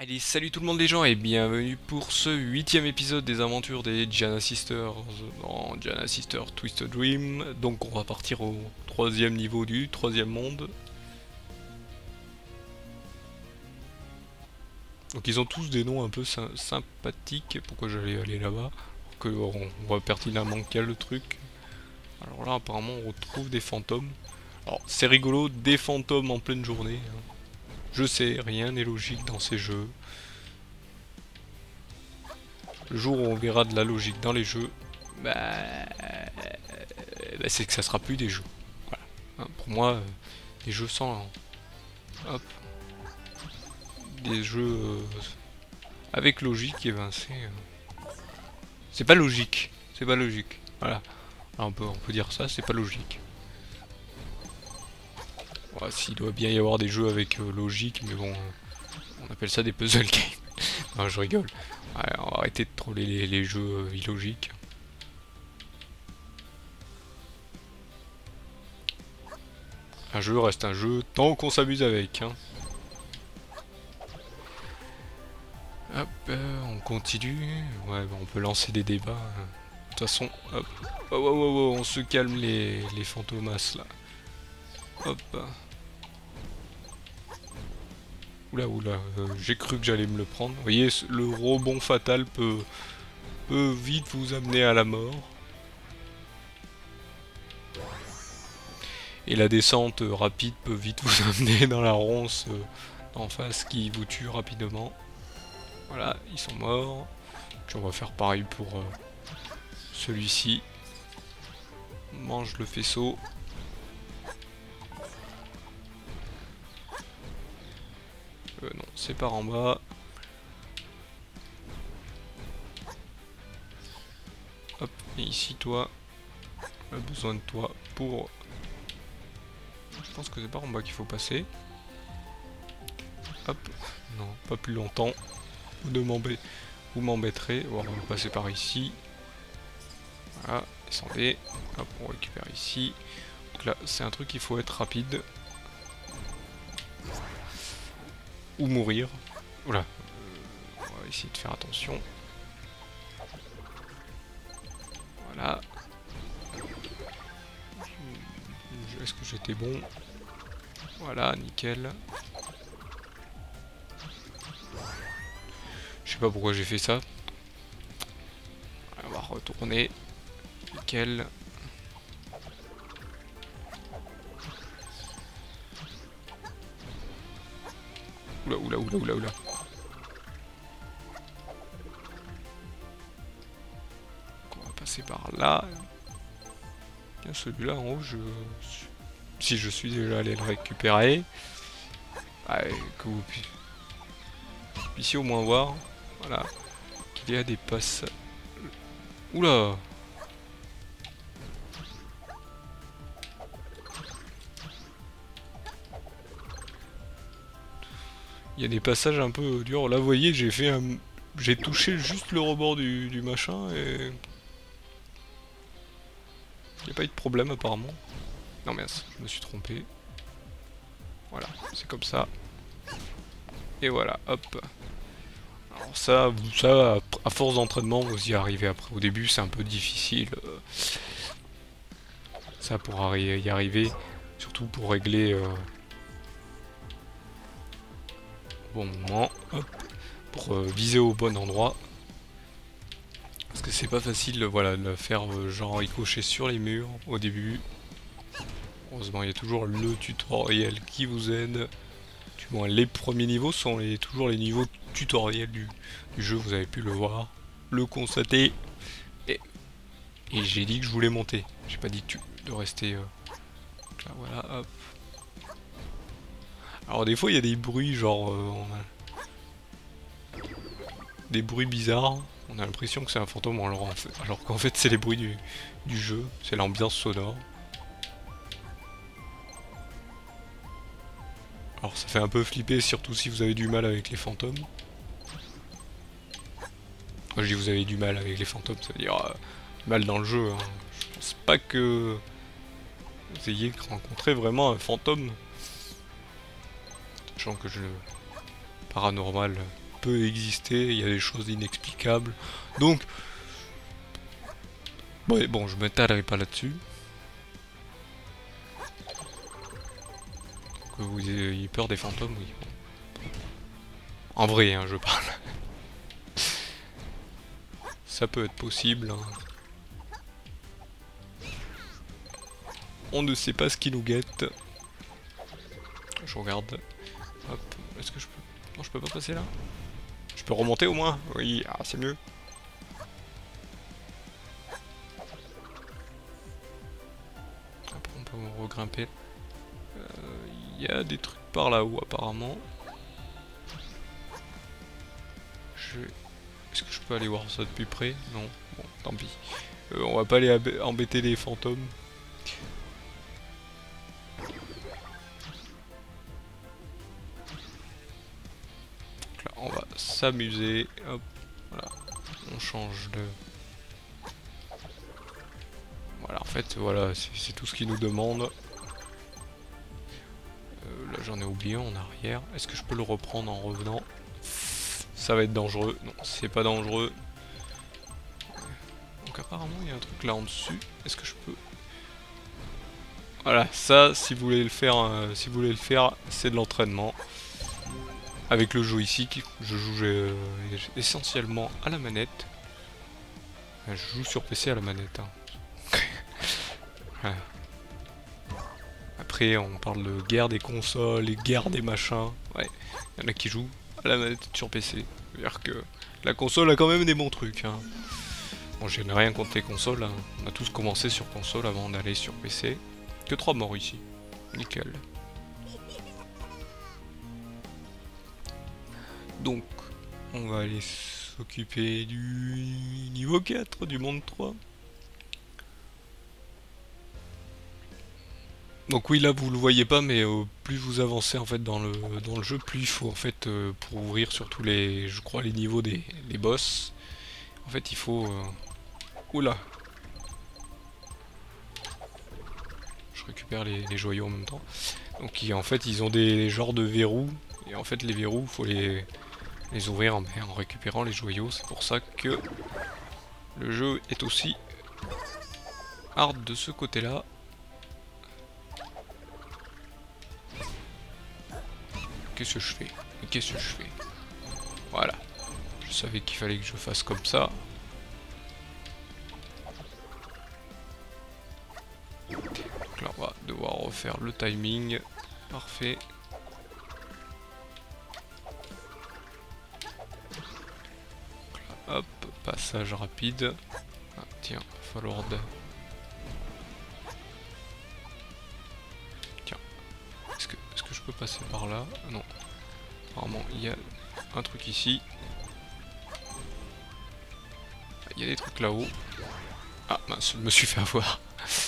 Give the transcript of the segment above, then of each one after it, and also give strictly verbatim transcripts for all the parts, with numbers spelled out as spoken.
Allez, salut tout le monde les gens et bienvenue pour ce huitième épisode des aventures des Giana Sisters dans Giana Sisters Twisted Dream. Donc on va partir au troisième niveau du troisième monde. Donc ils ont tous des noms un peu sy sympathiques. Pourquoi j'allais aller là-bas? Que on voit pertinemment quel le truc. Alors là apparemment on retrouve des fantômes. Alors c'est rigolo, des fantômes en pleine journée. Je sais, rien n'est logique dans ces jeux. Le jour où on verra de la logique dans les jeux, bah, bah c'est que ça sera plus des jeux. Voilà. Hein, pour moi, euh, des jeux sans, hop, des jeux euh, avec logique, et ben c'est, euh, c'est pas logique. C'est pas logique. Voilà. Alors on peut, on peut dire ça, c'est pas logique. Ouais, s'il doit bien y avoir des jeux avec euh, logique, mais bon, on appelle ça des puzzle games. Non, je rigole. Ouais, on va arrêter de troller les, les jeux euh, illogiques. Un jeu reste un jeu tant qu'on s'amuse avec. Hein. Hop, euh, on continue. Ouais, bah, on peut lancer des débats. Hein. De toute façon, hop. Oh, oh, oh, oh, on se calme les, les fantomas là. Hop. Oula, oula, euh, j'ai cru que j'allais me le prendre. Vous voyez, le rebond fatal peut, peut vite vous amener à la mort. Et la descente euh, rapide peut vite vous amener dans la ronce euh, en face qui vous tue rapidement. Voilà, ils sont morts. Puis on va faire pareil pour euh, celui-ci. Mange le faisceau. Euh, non, c'est par en bas. Hop, et ici toi, on a besoin de toi pour... Je pense que c'est par en bas qu'il faut passer. Hop, non, pas plus longtemps. Vous ne m'embêtez, vous m'embêterez. Bon, on va passer par ici. Voilà, descendez. Hop, on récupère ici. Donc là, c'est un truc qu'il faut être rapide. Ou mourir. Oula. Euh, on va essayer de faire attention. Voilà. Est-ce que j'étais bon? Voilà, nickel. Je sais pas pourquoi j'ai fait ça. On va retourner. Nickel. Oula, oula, oula, oula, oula. On va passer par là. Bien, celui-là en haut, je... si je suis déjà allé le récupérer. Ah, que vous puissiez au moins voir. Voilà. Qu'il y a des passes. Oula! Il y a des passages un peu durs. Là, vous voyez, j'ai fait un... j'ai touché juste le rebord du, du machin et... il n'y a pas eu de problème apparemment. Non mince, je me suis trompé. Voilà, c'est comme ça. Et voilà, hop. Alors ça, ça à force d'entraînement, vous y arrivez après. Au début, c'est un peu difficile. Euh, ça pour arri y arriver. Surtout pour régler... Euh, bon moment, hop, pour euh, viser au bon endroit. Parce que c'est pas facile voilà, de le faire euh, genre ricocher sur les murs au début. Heureusement, il y a toujours le tutoriel qui vous aide. Du moins, les premiers niveaux sont les, toujours les niveaux tutoriels du, du jeu, vous avez pu le voir, le constater. Et, et j'ai dit que je voulais monter, j'ai pas dit que tu, de rester... Euh, là, voilà, hop. Alors des fois il y a des bruits genre... Euh, on a des bruits bizarres. On a l'impression que c'est un fantôme alors, en fait, alors qu'en fait c'est les bruits du, du jeu. C'est l'ambiance sonore. Alors ça fait un peu flipper surtout si vous avez du mal avec les fantômes. Quand je dis vous avez du mal avec les fantômes, ça veut dire euh, mal dans le jeu. Hein. Je pense pas que vous ayez rencontré vraiment un fantôme. Sachant que je... paranormal, peut exister, il y a des choses inexplicables. Donc, ouais, bon, je m'étalerai pas là-dessus. Que vous ayez peur des fantômes, oui. Bon. En vrai, hein, je parle. Ça peut être possible. Hein. On ne sait pas ce qui nous guette. Je regarde. Hop, est-ce que je peux... Non, je peux pas passer là. Je peux remonter au moins. Oui, ah, c'est mieux. Après, on peut regrimper. Il euh, y a des trucs par là-haut, apparemment. Je... Est-ce que je peux aller voir ça de plus près? Non. Bon, tant pis. Euh, on va pas aller embêter les fantômes. On va s'amuser, hop, voilà, on change de... Voilà, en fait, voilà, c'est tout ce qu'il nous demande. Euh, là, j'en ai oublié en arrière. Est-ce que je peux le reprendre en revenant? Ça va être dangereux. Non, c'est pas dangereux. Donc apparemment, il y a un truc là en dessus. Est-ce que je peux... Voilà, ça, si vous voulez le faire, euh, si vous voulez le faire, c'est de l'entraînement. Avec le joystick, je joue euh, essentiellement à la manette. Je joue sur P C à la manette. Hein. Voilà. Après, on parle de guerre des consoles et guerre des machins. Ouais, il y en a qui jouent à la manette sur P C. C'est-à-dire que la console a quand même des bons trucs. Hein. Bon, je n'ai rien contre les consoles. Hein. On a tous commencé sur console avant d'aller sur P C. Que trois morts ici. Nickel. Donc, on va aller s'occuper du niveau quatre, du monde trois. Donc oui, là vous le voyez pas, mais euh, plus vous avancez en fait dans le dans le jeu, plus il faut en fait euh, pour ouvrir surtout les, je crois les niveaux des les boss. En fait, il faut. Euh... Oula. Je récupère les, les joyaux en même temps. Donc en fait, ils ont des genres de verrous et en fait les verrous, faut les les ouvrir en, en récupérant les joyaux. C'est pour ça que le jeu est aussi hard de ce côté-là. Qu'est-ce que je fais? Qu'est-ce que je fais? Voilà. Je savais qu'il fallait que je fasse comme ça. Donc là, on va devoir refaire le timing. Parfait. Hop, passage rapide. Ah, tiens, il va falloir de... Tiens, est-ce que, est-ce que je peux passer par là? Non. Apparemment, il y a un truc ici. Il y a des trucs là-haut. Ah, mince, je me suis fait avoir.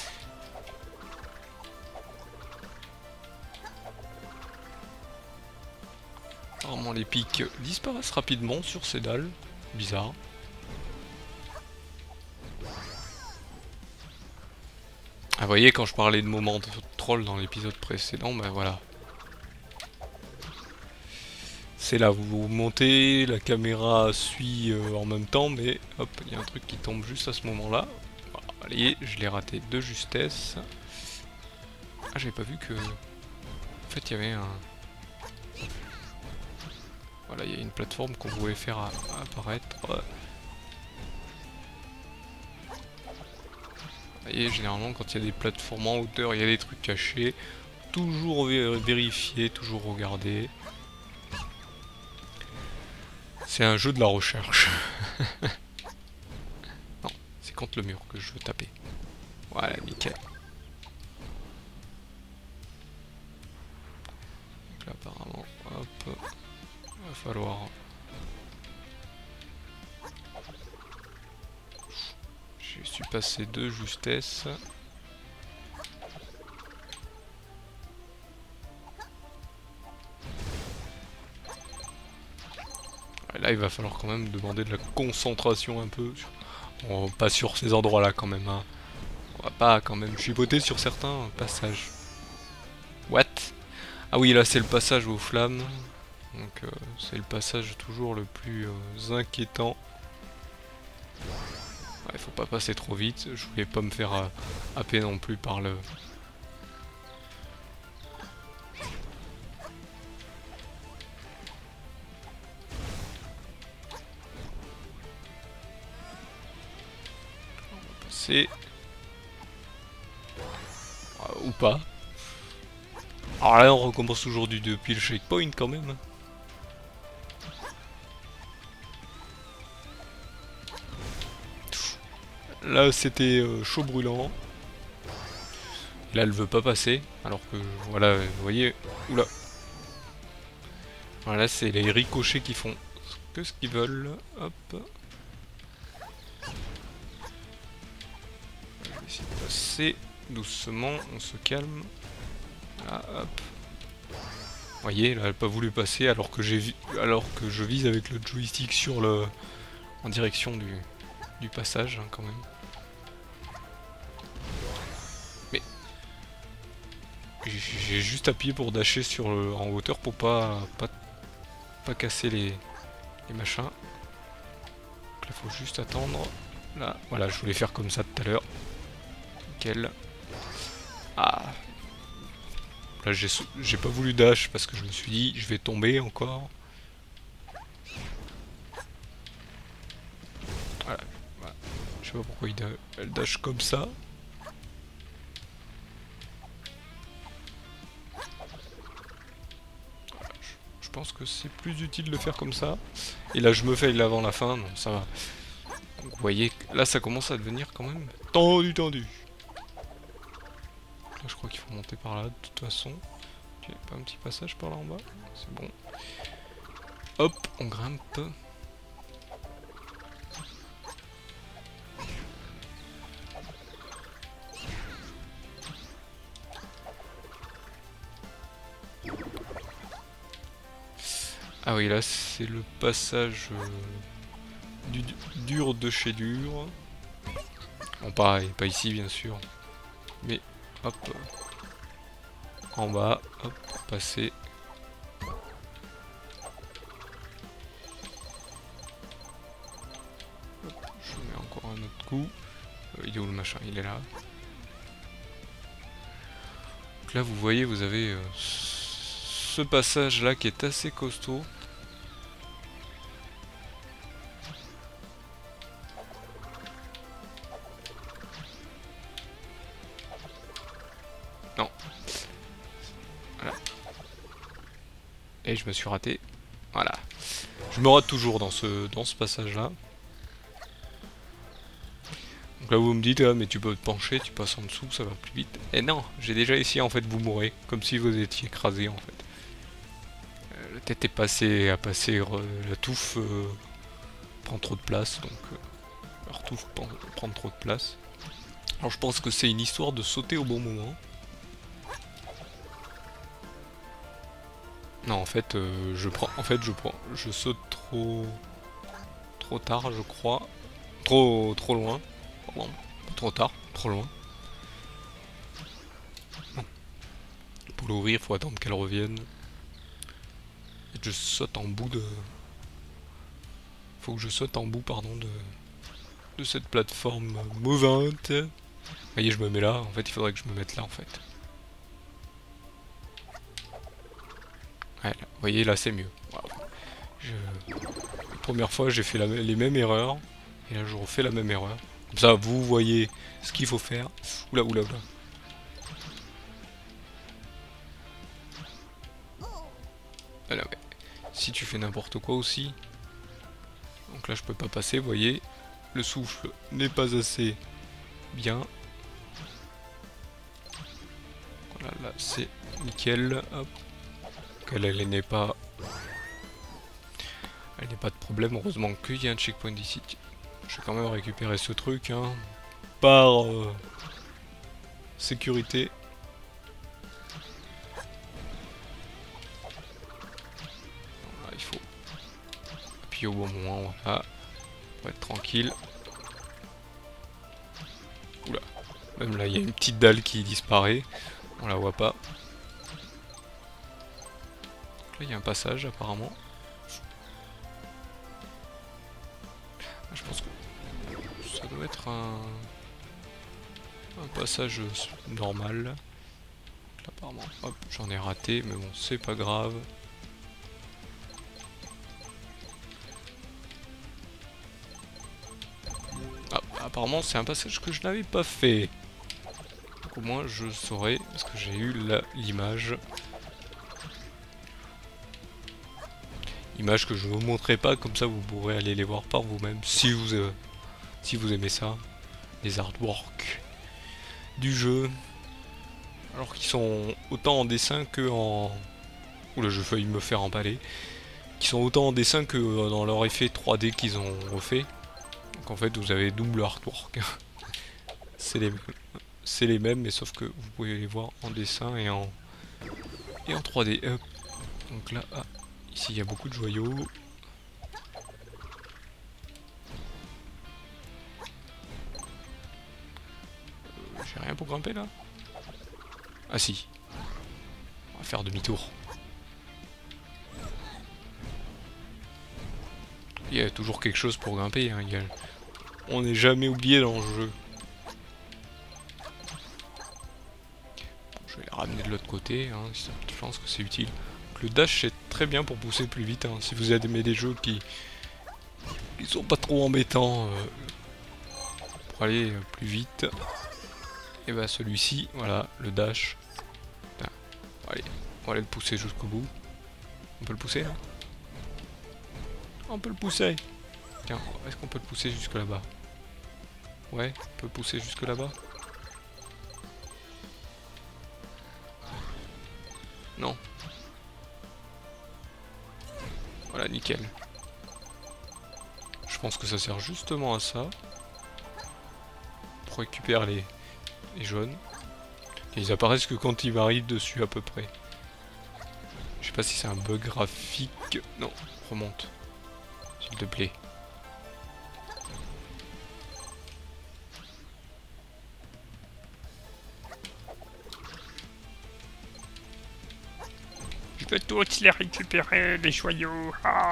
Apparemment, les pics disparaissent rapidement sur ces dalles. Bizarre. Ah, vous voyez, quand je parlais de moments de troll dans l'épisode précédent, ben voilà. C'est là, vous montez, la caméra suit euh, en même temps, mais hop, il y a un truc qui tombe juste à ce moment-là. Voilà, allez, je l'ai raté de justesse. Ah, j'avais pas vu que... En fait, il y avait un... Voilà, il y a une plateforme qu'on pouvait faire à, à apparaître. Et généralement, quand il y a des plateformes en hauteur, il y a des trucs cachés. Toujours vérifier, toujours regarder. C'est un jeu de la recherche. Non, c'est contre le mur que je veux taper. Voilà, nickel. Donc là, apparemment, hop, va falloir... Je suis passé de justesse. Là, il va falloir quand même demander de la concentration un peu. Bon, pas sur ces endroits-là quand même. Hein. On va pas quand même chipoter sur certains passages. What? Ah oui, là c'est le passage aux flammes. Donc euh, c'est le passage toujours le plus euh, inquiétant. Il faut pas passer trop vite, je voulais pas me faire euh, happer non plus par le... On va passer... Ah, ou pas. Alors là on recommence aujourd'hui depuis le checkpoint quand même. Là c'était euh, chaud brûlant. Là elle veut pas passer, alors que voilà, vous voyez, oula. Voilà, c'est les ricochets qui font que ce qu'ils veulent. Hop. Je vais essayer de passer doucement, on se calme. Là, hop. Vous voyez, là elle n'a pas voulu passer alors que j'ai alors que je vise avec le joystick sur le en direction du, du passage hein, quand même. Mais j'ai juste appuyé pour dasher sur le, en hauteur pour pas pas, pas casser les, les machins. Donc là faut juste attendre. Là, voilà, je voulais faire comme ça tout à l'heure. Nickel. Ah. Là j'ai pas voulu dash parce que je me suis dit je vais tomber encore. Voilà. Voilà. Je sais pas pourquoi il da elle dash comme ça. Voilà. Je, je pense que c'est plus utile de le faire comme ça. Et là je me fais avant la fin, non ça va. Donc vous voyez, là ça commence à devenir quand même tendu tendu. Là je crois qu'il faut monter par là de toute façon. Ok, pas un petit passage par là en bas, c'est bon. Hop, on grimpe. Ah oui, là c'est le passage euh, du dur de chez dur. Bon pareil, pas ici bien sûr. Mais hop. En bas, hop, passer. Hop, je mets encore un autre coup. Euh, il est où le machin? Il est là. Donc là vous voyez, vous avez euh, ce passage là qui est assez costaud. Non. Voilà. Et je me suis raté. Voilà. Je me rate toujours dans ce, dans ce passage là. Donc là vous me dites, ah, mais tu peux te pencher, tu passes en dessous, ça va plus vite. Et non, j'ai déjà essayé en fait, vous mourrez. Comme si vous étiez écrasé en fait. Euh, la tête est passée, à passer, euh, la touffe euh, prend trop de place, donc euh, la touffe prend, prend trop de place. Alors je pense que c'est une histoire de sauter au bon moment. Non en fait euh, je prends en fait je prends je saute trop trop tard je crois. Trop trop loin. Pardon. Trop tard, trop loin. Non. Pour l'ouvrir, faut attendre qu'elle revienne. Et je saute en bout de. Faut que je saute en bout pardon de de cette plateforme mouvante. Vous voyez, je me mets là, en fait il faudrait que je me mette là en fait. Ouais, là, vous voyez là c'est mieux. Wow. Je... La première fois j'ai fait la... les mêmes erreurs. Et là je refais la même erreur. Comme ça vous voyez ce qu'il faut faire. Oula oula oula. Voilà, ouais. Si tu fais n'importe quoi aussi. Donc là je peux pas passer, vous voyez. Le souffle n'est pas assez bien. Voilà, là c'est nickel. Hop. Elle, elle n'est pas. Elle n'est pas de problème. Heureusement qu'il y a un checkpoint ici. Je vais quand même récupérer ce truc, hein. Par euh, sécurité. Voilà, il faut appuyer au bon moment, voilà. Pour être tranquille. Oula. Même là, il y a une petite dalle qui disparaît. On la voit pas. Là il y a un passage apparemment. Je pense que ça doit être un, un passage normal. Là apparemment, hop, j'en ai raté, mais bon c'est pas grave. Ah, apparemment c'est un passage que je n'avais pas fait. Donc au moins je saurais, parce que j'ai eu l'image. Image que je ne vous montrerai pas, comme ça vous pourrez aller les voir par vous-même si vous, euh, si vous aimez ça. Les artworks du jeu. Alors qu'ils sont autant en dessin que en... Oula, je failli me faire empaler. Qui sont autant en dessin que dans leur effet trois D qu'ils ont refait. Donc en fait vous avez double artwork. C'est les... les mêmes, mais sauf que vous pouvez les voir en dessin et en, et en trois D. Hop. Donc là, ah, ici il y a beaucoup de joyaux. Euh, J'ai rien pour grimper là? Ah si. On va faire demi-tour. Il y a toujours quelque chose pour grimper. Hein. Il y a... On n'est jamais oublié dans le jeu. Bon, je vais les ramener de l'autre côté. Hein. Je pense que c'est utile. Donc, le dash c'est très bien pour pousser plus vite. Hein. Si vous aimez des jeux qui... qui sont pas trop embêtants euh... pour aller plus vite. Et bah celui-ci, voilà, le dash. Putain. Allez, on va aller le pousser jusqu'au bout. On peut le pousser là? On peut le pousser. Tiens, est-ce qu'on peut le pousser jusque là-bas? Ouais, on peut le pousser jusque là-bas. Non. Voilà, nickel. Je pense que ça sert justement à ça. Pour récupérer les, les jaunes. Et ils apparaissent que quand ils m'arrivent dessus à peu près. Je sais pas si c'est un bug graphique. Non, remonte. S'il te plaît. Je peux tous les récupérer, les joyaux. Ah.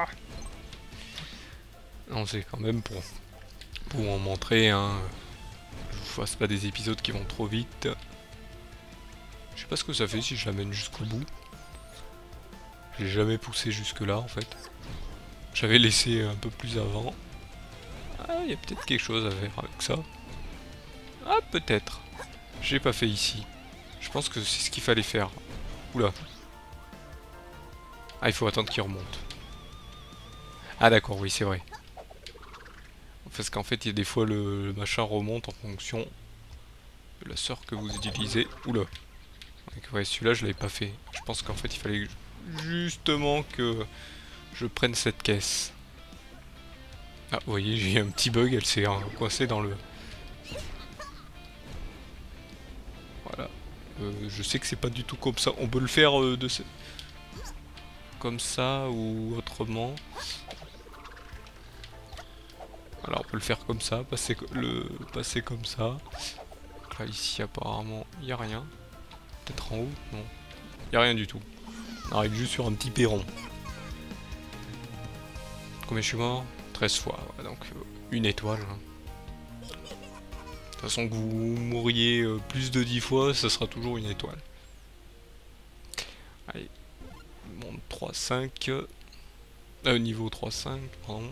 Non, c'est quand même pour, pour en montrer, hein. Je vous fasse pas des épisodes qui vont trop vite. Je sais pas ce que ça fait si je l'amène jusqu'au bout. J'ai jamais poussé jusque là en fait. J'avais laissé un peu plus avant. Ah, il y a peut-être quelque chose à faire avec ça. Ah, peut-être. J'ai pas fait ici. Je pense que c'est ce qu'il fallait faire. Oula. Ah, il faut attendre qu'il remonte. Ah d'accord, oui, c'est vrai. Parce qu'en fait, il y a des fois le, le machin remonte en fonction de la sœur que vous utilisez. Oula. Donc, ouais, celui-là, je l'avais pas fait. Je pense qu'en fait, il fallait justement que je prenne cette caisse. Ah, vous voyez, j'ai eu un petit bug, elle s'est coincée dans le... Voilà. Euh, je sais que c'est pas du tout comme ça. On peut le faire euh, de ce... comme ça ou autrement. Alors on peut le faire comme ça, passer le passer comme ça. Donc là ici apparemment il n'y a rien. Peut-être en haut? Non. Il n'y a rien du tout. On arrive juste sur un petit perron. Combien je suis mort? treize fois. Ouais, donc euh, une étoile. Hein. De toute façon que vous mourriez euh, plus de dix fois, ça sera toujours une étoile. Allez. Monde trois cinq. Euh, niveau trois cinq, pardon.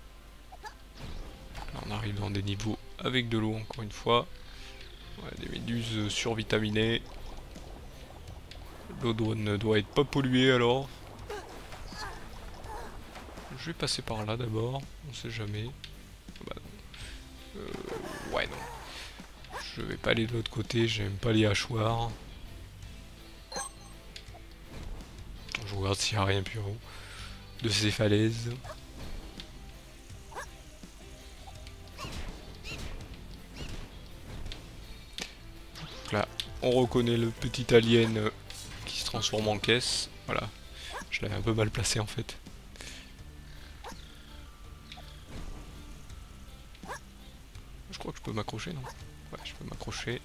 Là, on arrive dans des niveaux avec de l'eau encore une fois. Ouais, des méduses survitaminées. L'eau ne doit être pas polluée alors. Je vais passer par là d'abord, on sait jamais. Bah non. Euh, ouais non. Je vais pas aller de l'autre côté, j'aime pas les hachoirs. Je regarde s'il n'y a rien plus haut de ces falaises. Donc là, on reconnaît le petit alien qui se transforme en caisse. Voilà, je l'avais un peu mal placé en fait. Je crois que je peux m'accrocher, non? Ouais, je peux m'accrocher.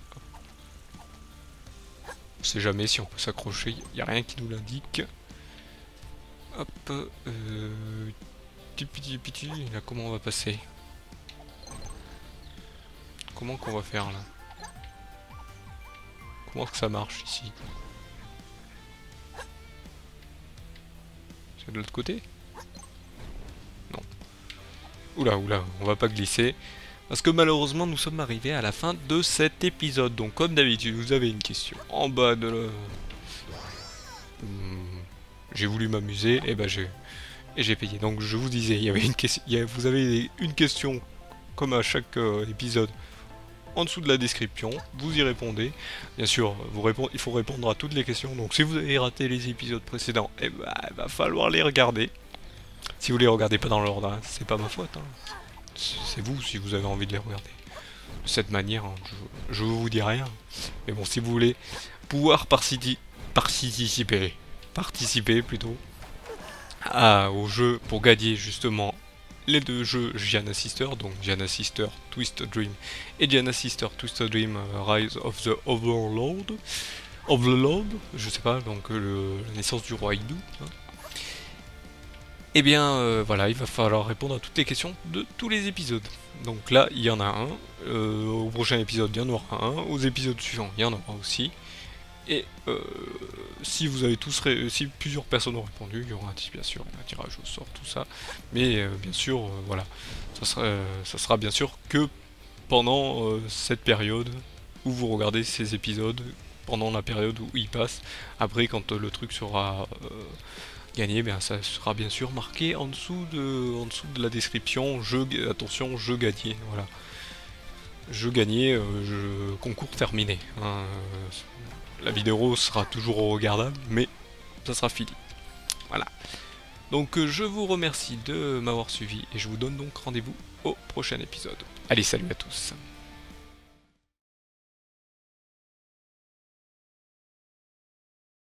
On sait jamais si on peut s'accrocher, il n'y a rien qui nous l'indique. Hop, euh... Petit petit, là comment on va passer? Comment qu'on va faire là? Comment que ça marche ici? C'est de l'autre côté? Non. Oula, oula, on va pas glisser. Parce que malheureusement, nous sommes arrivés à la fin de cet épisode. Donc comme d'habitude, vous avez une question en bas de le... Hmm, j'ai voulu m'amuser, et ben j'ai... Et j'ai payé. Donc je vous disais, il y avait une question... il y a- vous avez une question, comme à chaque euh, épisode, en dessous de la description, vous y répondez. Bien sûr, vous répond... il faut répondre à toutes les questions. Donc si vous avez raté les épisodes précédents, eh ben, il va falloir les regarder. Si vous les regardez pas dans l'ordre, hein, c'est pas ma faute. Hein. C'est vous si vous avez envie de les regarder. De cette manière, hein, je, je vous dis rien. Mais bon, si vous voulez pouvoir participer, participer, participer plutôt, à, au jeu pour gagner justement les deux jeux Giana Sister, donc Giana Sister Twisted Dream et Giana Sister Twisted Dream uh, Rise of the Overlord, of the Lord, je sais pas, donc euh, le, la naissance du roi hindou. Hein. Et bien euh, voilà, il va falloir répondre à toutes les questions de tous les épisodes. Donc là, il y en a un, euh, au prochain épisode, il y en aura un, aux épisodes suivants, il y en aura aussi. Et euh, si vous avez tous, ré si plusieurs personnes ont répondu, il y aura un, bien sûr un tirage au sort, tout ça. Mais euh, bien sûr, euh, voilà, ça sera, euh, ça sera bien sûr que pendant euh, cette période où vous regardez ces épisodes, pendant la période où ils passent. Après, quand euh, le truc sera euh, gagné, bien ça sera bien sûr marqué en dessous de, en dessous de la description. Jeu, attention, jeu gagné, voilà. Jeu gagné, euh, jeu, concours terminé. Hein, euh, la vidéo sera toujours regardable, mais ça sera fini. Voilà. Donc euh, je vous remercie de m'avoir suivi et je vous donne donc rendez-vous au prochain épisode. Allez, salut à tous.